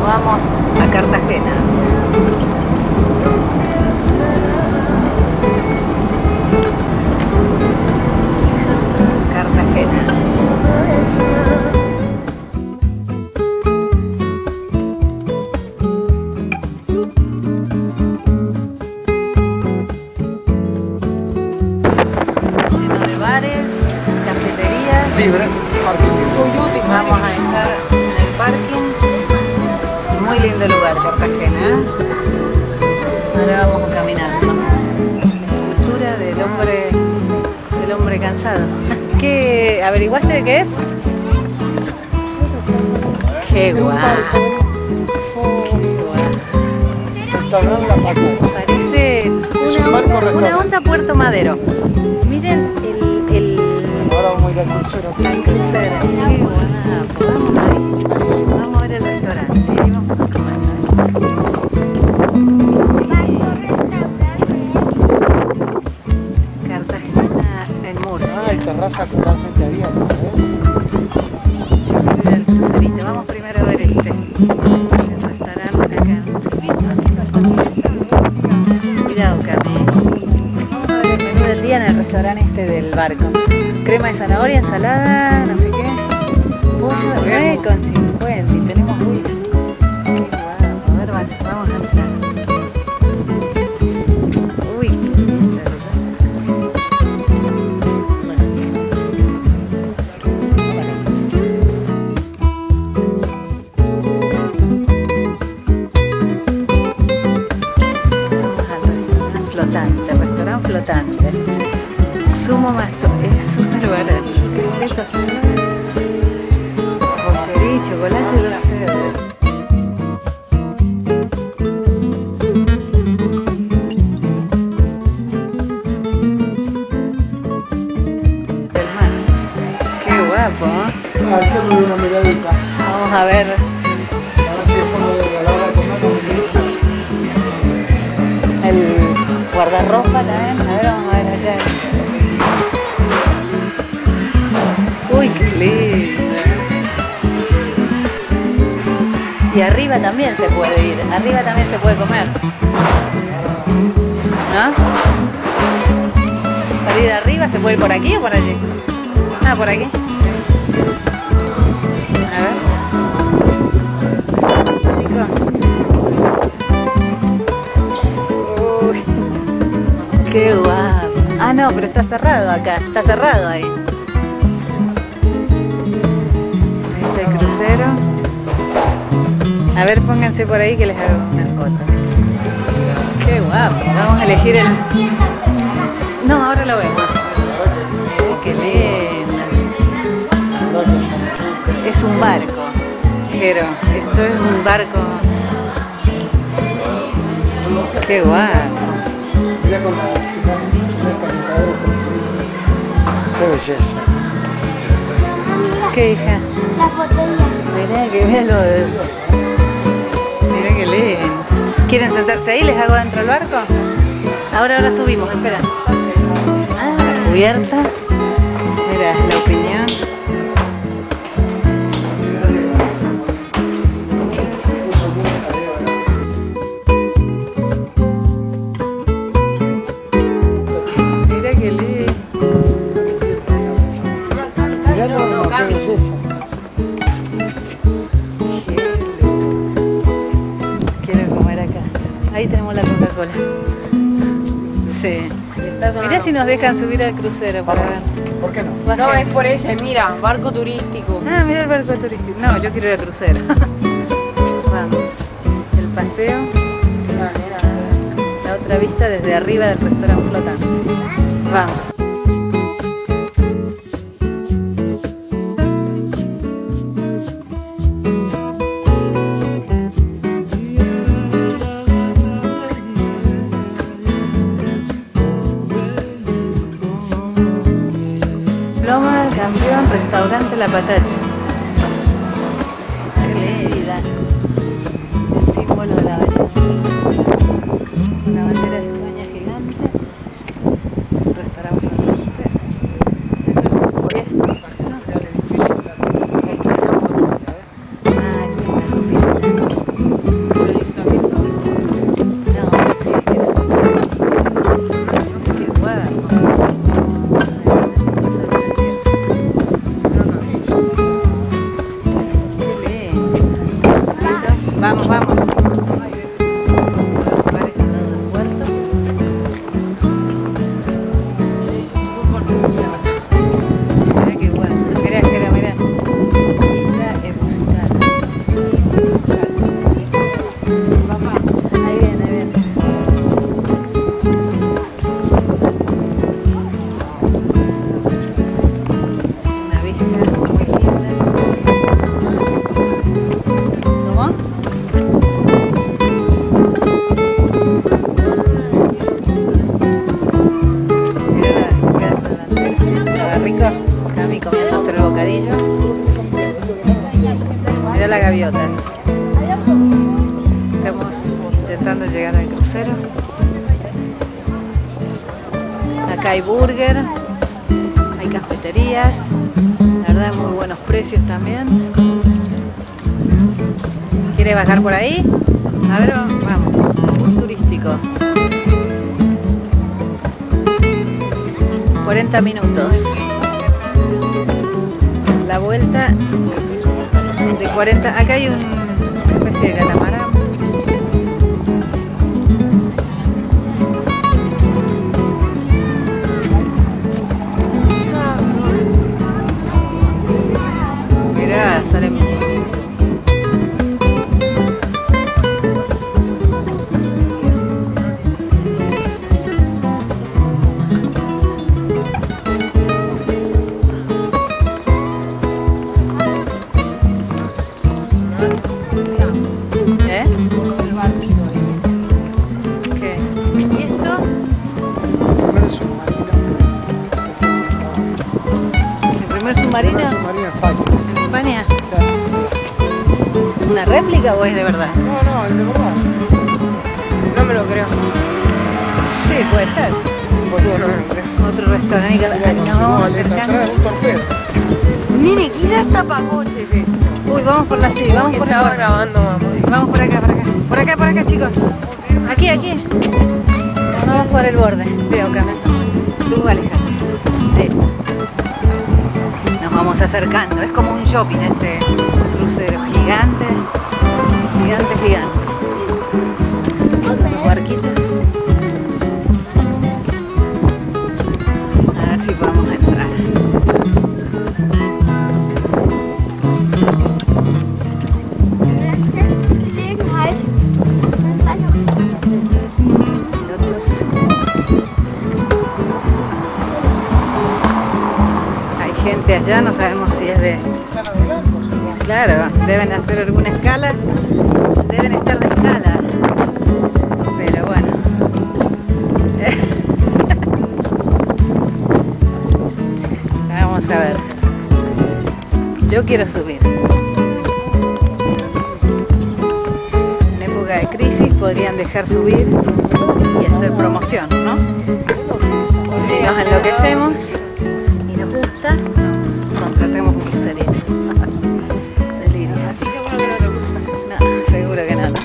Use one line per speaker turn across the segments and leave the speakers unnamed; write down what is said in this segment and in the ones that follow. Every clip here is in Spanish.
Vamos a Cartagena. Lleno de bares, cafeterías.
Libre, parking.
Vamos a estar en el parking. Muy lindo lugar, Cartagena. Ahora vamos caminando. La cultura del hombre cansado. ¿Qué averiguaste de qué es? Qué guau.
Restaurante La Patacha.
Parece una onda Puerto Madero. Miren el
Ahora vamos a ir al crucero.
al crucero. Qué guapo. Vamos ahí. Vamos a ver el restaurante. Sí, vamos a comer. Cartagena en Murcia.
Ah, hay terraza totalmente abierta, ¿ves?
Yo quiero ir al crucerito. Vamos primero a ver el restaurante acá. Cuidado, Cami. Vamos a ver el menú del día en el restaurante este del barco. Crema de zanahoria, ensalada, no sé qué. Pollo 9,50 y tenemos wifi. Qué guapo. A ver, vamos a entrar. Uy, qué linda, restaurante flotante. Sumo Masto, es súper barato. Bollería, chocolate, dulce de leche. Del mar. Qué guapo, ¿eh?
Ah, echándole una miradita.
Vamos a ver.
A ver si después a la hora de comer
El guardarropa también. A ver, vamos a ver allá. Uy, qué lindo. Y arriba también se puede ir. Arriba también se puede comer. ¿No? Para ir arriba se puede ir por aquí o por allí. Ah, por aquí. A ver. Chicos. Qué guapo. Ah, no, pero está cerrado acá. Está cerrado ahí. Este el crucero. A ver, pónganse por ahí que les hago una foto. Qué guapo. Vamos a elegir el... No, ahora lo vemos. Qué lindo. Es un barco. Pero esto es un barco. Qué guapo.
Mira con la calentadora. Qué belleza.
¿Qué, hija?
Las botellas.
Mirá que bien lo de... Mirá que lindo. ¿Quieren sentarse ahí? ¿Les hago dentro del barco? Ahora subimos, espera. Ah, la cubierta. Mira, la opinión. Mira qué lindo.
Mirá qué belleza.
Quiero comer acá. Ahí tenemos la Coca-Cola. Sí. Mirá si nos dejan subir al crucero para ver.
¿Por qué no?
No, es por ese, mira, barco turístico.
Ah, mira el barco turístico. No, yo quiero ir al crucero. Vamos. El paseo. La otra vista desde arriba del restaurante flotante. Vamos. Loma del Campeón, restaurante La Patacha. Qué linda. El símbolo de la bandera. Una bandera de España gigante. Restaurante flotante. Esto es un edificio. Ah, aquí está la oficina. esperando llegar al crucero. Acá hay burger, hay cafeterías, la verdad muy buenos precios también. ¿Quiere bajar por ahí? A ver, vamos, bus turístico. 40 minutos. La vuelta de 40. Acá hay una especie de catamarán. Mirá, salen. ¿Qué? ¿Y esto? ¿El primer submarino?
El submarino en España.
¿En España?
Claro.
¿Una réplica o es de verdad?
No, el de verdad.
No me lo creo.
Sí, puede ser.
Boludo, no me lo creo.
Otro restaurante que
Mira,
nos vamos acercando.
atrás un torpedo.
Nene, quizás tapacoches esto.
Uy, vamos por la sí, vamos por
Estaba
acá.
grabando, mamá.
Sí, vamos por acá, por acá. Por acá, chicos. Aquí, aquí. Vamos por el borde. Cuidado, Carmen. Tú, alejate. Ahí está. Nos vamos acercando. Es como un shopping este crucero. Gigante. Gigante, gigante. Los barquitos. A ver si podemos entrar. Pilotos. Hay gente allá, no sabemos si es de... Claro, deben hacer alguna escala, deben estar de escala. Pero bueno. Vamos a ver. Yo quiero subir. En época de crisis podrían dejar subir y hacer promoción, ¿no? Si nos enloquecemos y nos gusta, contratemos un crucerito. Delirio.
Así seguro que no te gusta.
No, seguro que no.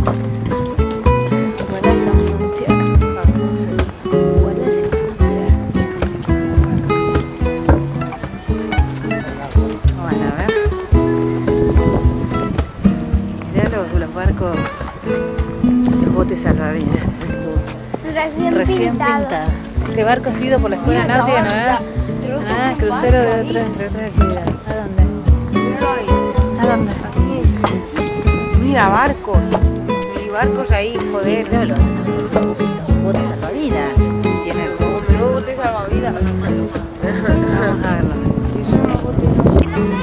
Bueno, a ver. Mirá los barcos, los botes salvavidas. Recién pintado. Este barco ha sido por la escuela náutica, ¿no? Ah, crucero de entre otras actividades. ¿A dónde? ¿A dónde?
Mira, barcos. Y barcos ahí, joder.
Claro, los botes salvavidas. Tienen
Como menudo bote salvavidas.
Vamos a verlo.
Y son unos botes.